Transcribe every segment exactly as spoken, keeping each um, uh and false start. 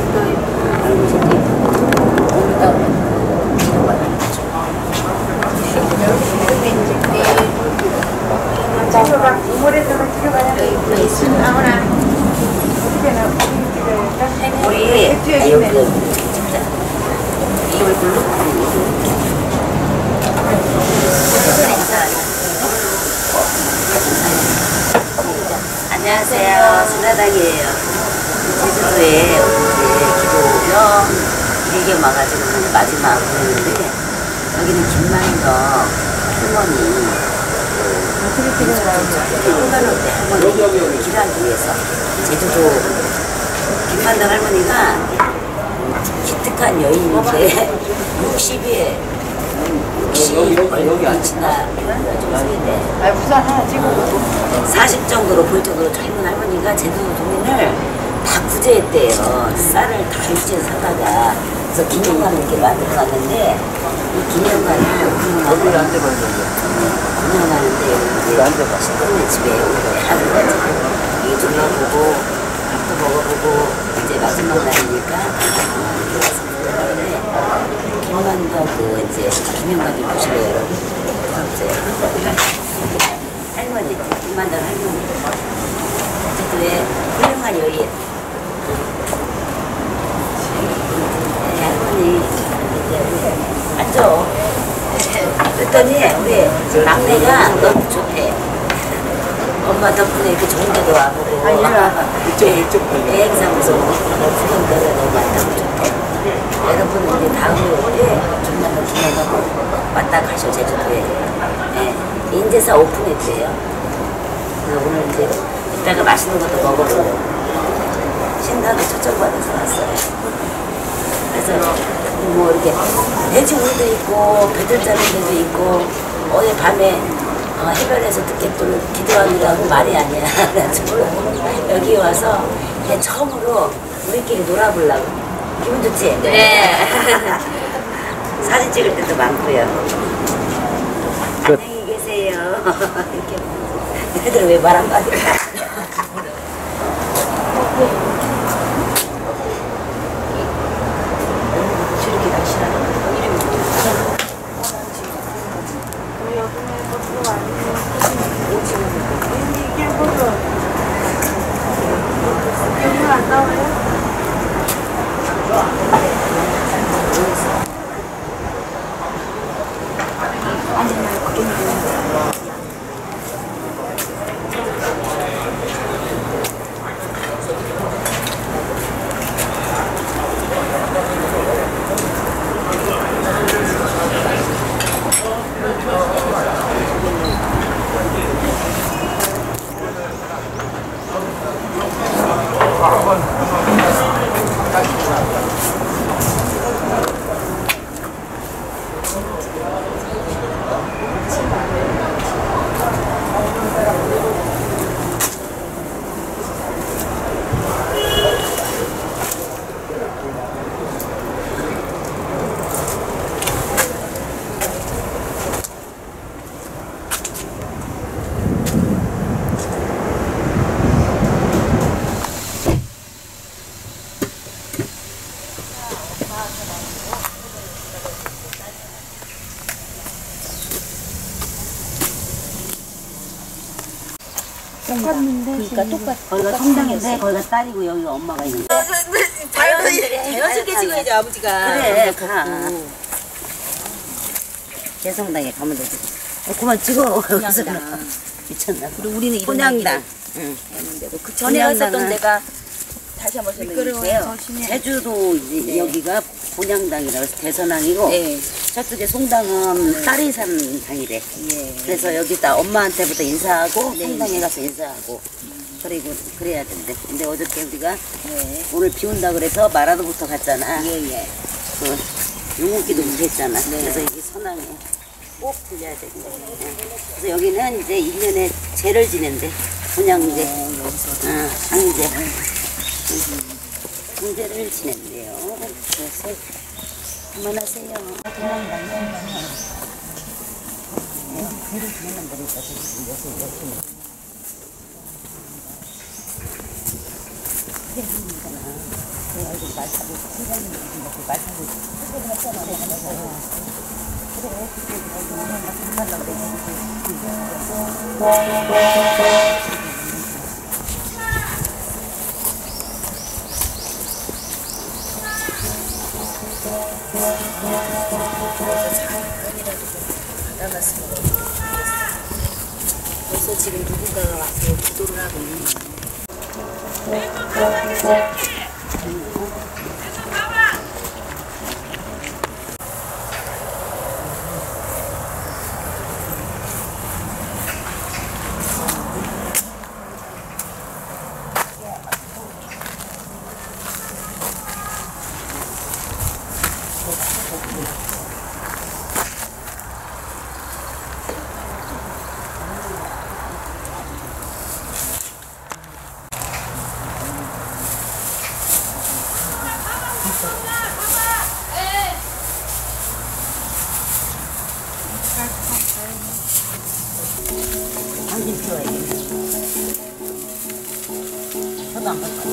우리 이걸 불러? 안녕하세요. 신라당이에요. 제주도에 어제 기도요 일경 와가지고 마지막 보냈는데 여기는 김만덕 할머니 할머니 할머니 기도하기 위해서 제주도 김만덕 할머니가 기특한 여인인데 육십에 육십 얼굴이 지나 아 부산 하나 찍어 사십 정도로 볼 정도로 젊은 할머니가 제주도 주민을 다 구제했대요. 쌀을 다 육지에서 사다가 그래서 기념관을 이렇게 만들어놨는데 이 기념관을 거기를 앉아봐요. 운영하는데 신동네 집에 하는 거지. 이게 둘러보고 밥도 먹어보고 이제 마지막 날이니까 김만덕 그 이제 기념관 좀 보실래요 여러분? 할머니 김만덕 할머니 제주도에 훌륭한 여인 할머니 앉아. 그랬더니 우리 막내가 너무 좋대. 엄마 덕분에 이렇게 좋은 데도 와보고 이쪽 이쪽 여행사무소 구경대가 너무 많다고 좋대. 여러분 이제 다음에 올 때 정말 더 기념하고 왔다 가셔 제주도에. 네, 인제사 오픈했대요. 그래서 오늘 이제 이따가 맛있는 것도 먹어보고 신나게 초청받아서 왔어요. 그래서 뭐 이렇게 돼지우도 있고 배들 자는 데도 있고 어제 밤에 어, 해변에서 듣게 또 기도하느라고 말이 아니야. 여기 와서 그냥 처음으로 우리끼리 놀아보려고. 기분 좋지? 네. 사진 찍을 때도 많고요. 끝. 안녕히 계세요. 이렇게 얘들 왜 말 안 받을까? 저렇게 날씨라는 거 이름이 뭐야? 여기는 안 나와요? 똑같는데 그러니까 똑같. 거기가 성당인데 거기가 딸이고 여기가 엄마가 있는. 자연스럽게 찍어야지 아버지가. 그래 가. 개성당에 가면 되지. 어, 그만 찍어. 여기서 미쳤나. 그리고 우리는 이런 본향당. 응. 그 전에 왔었던 데가 다시 한번 설명해주세요. 제주도 이제 여기가 본향당이라고 해서 대선항이고 네. 저쪽에 송당은 딸이 산 당이래. 예. 그래서 여기다 엄마한테부터 인사하고 네. 성당에 가서 인사하고 그리고 그래야 된대. 근데 어저께 우리가 네. 오늘 비 온다 그래서 마라도부터 갔잖아. 예예. 그 용옥기도부터 했잖아. 네. 그래서 여기 선항에 꼭 들려야 되는데. 네. 그래서 여기는 이제 일 년에 제를 지낸대. 분양제, 어, 상제. 상제를 지낸대요. 그래서 그만하세요. 그냥 나면 뒤로 지내면 되니까 저기 여기 열심히. 그래, 하니까. 그래가지고 말 타고 세상에 이렇게 말 타고 그때 갔잖아. 그래 그때 그냥 간다고 받아갔으면 벌써 지금 누군가가 와서 기도를 하고 있는 거야. 당신 필요해. 저도 안 갈까?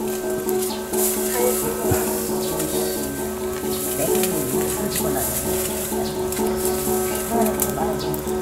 내가 그러시고 나서 하나님 말하고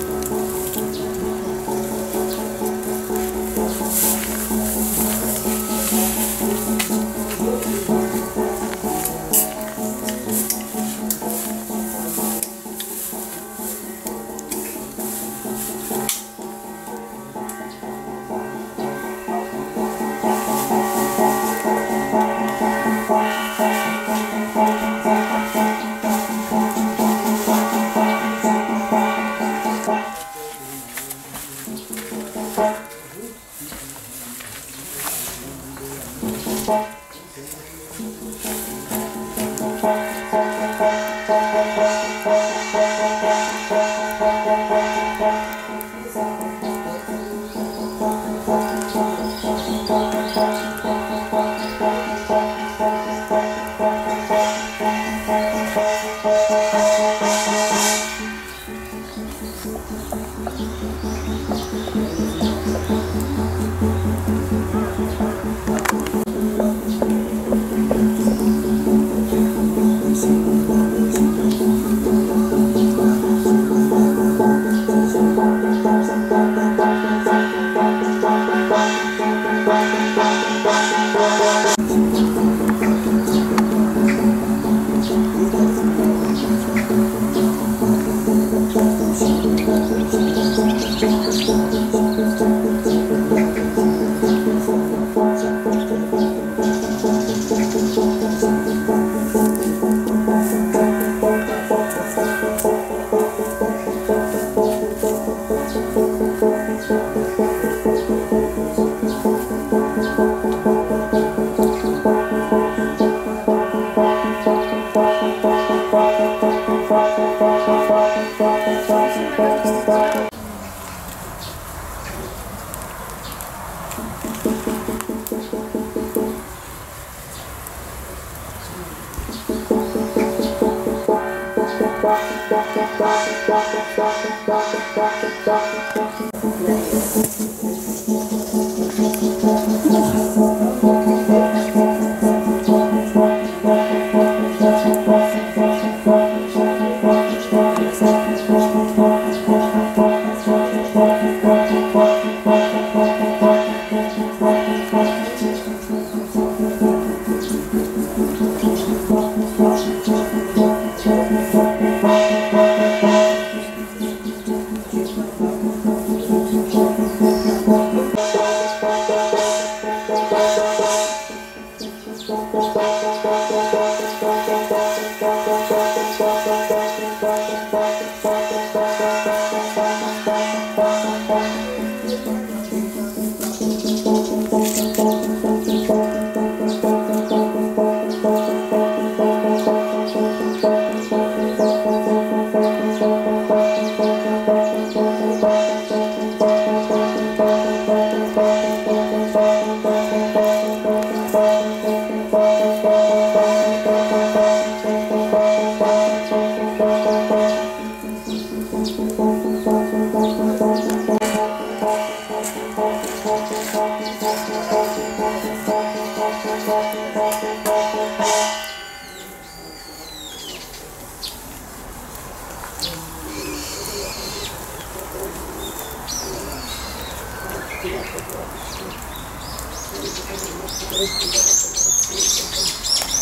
Thank you.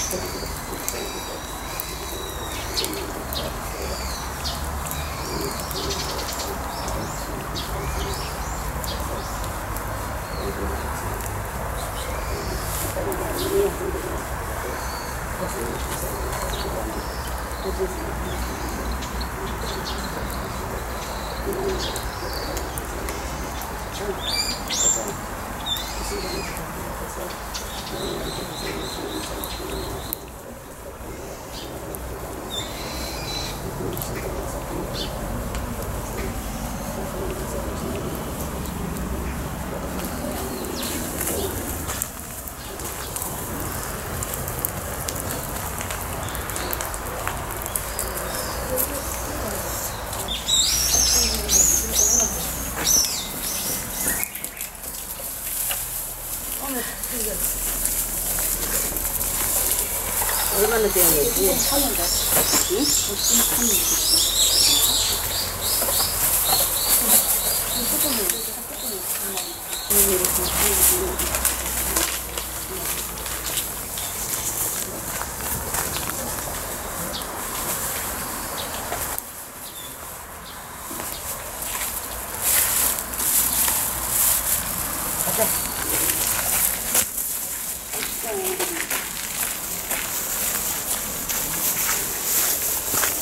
얼마나 돼야 되지?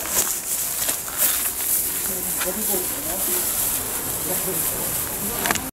가자.